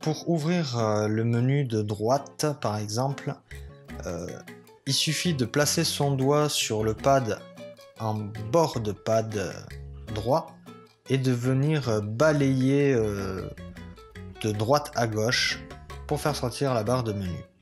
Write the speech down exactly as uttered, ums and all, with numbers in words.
pour ouvrir euh, le menu de droite, par exemple, euh, il suffit de placer son doigt sur le pad en bord de pad euh, droit et de venir euh, balayer euh, de droite à gauche pour faire sortir la barre de menu.